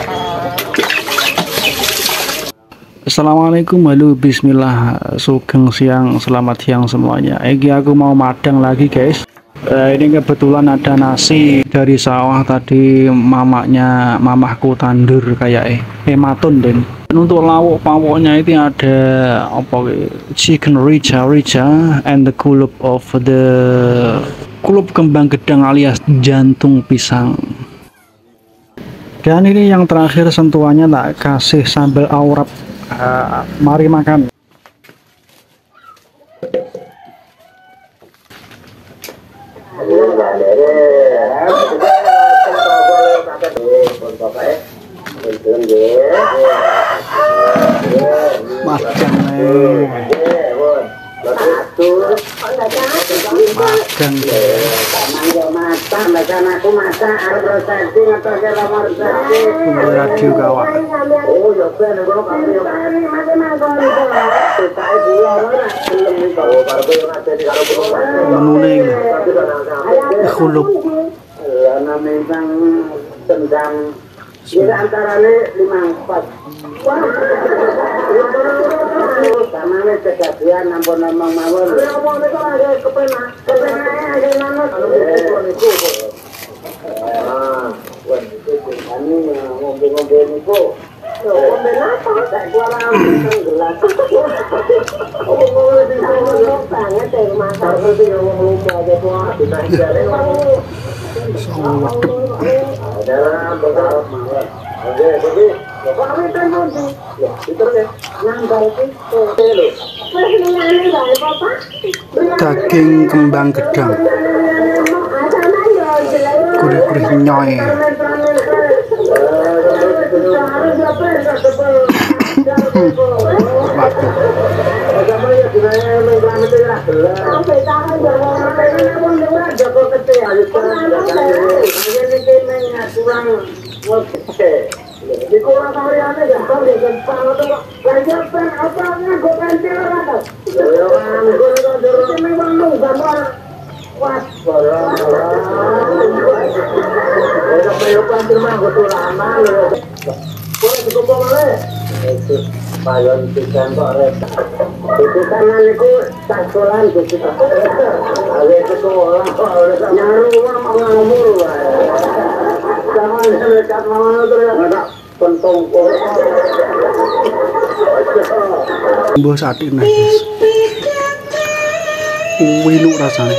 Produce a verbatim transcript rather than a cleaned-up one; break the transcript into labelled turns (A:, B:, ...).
A: Assalamualaikum, halo, bismillah, sugeng siang, selamat siang semuanya. Ini aku mau madang lagi guys. Uh, ini kebetulan ada nasi dari sawah tadi, mamaknya mamahku tandur kayak eh hematun den. Dan untuk lauk pawoknya itu ada apa chicken rica rica and the kulup of the kulup kembang gedang alias jantung pisang. Dan ini yang terakhir sentuhannya tak kasih sambal aurap. Uh, mari makan. Makan makan radio kawan menune khulup antarane lima empat samane kejadian nampun-nampun mawon apa niku lagi kepenak kepenak aja nanut niku ah wen iki ani ngombe-ngombe niku ngombe napa tak kuara gelas ngombe niku banget e masak iki wong lupa aja kok ditajare ada beberapa mawon oke jadi kami temukan ya itu deh daging kembang gedang gurih-gurih nyoy. Waduh di kurang hariannya gampang deh gampang itu lagi apa apa gue pentil apa gue gue memang lu gambar wah udah main pentil mah gue tuh lama lu boleh cukup boleh itu payon pisan kok rek itu kan niku sakulan gitu ale itu sekolah nyaru mah ngomong wae jangan dekat mama terus pentong mbah sate nah guys winu rasane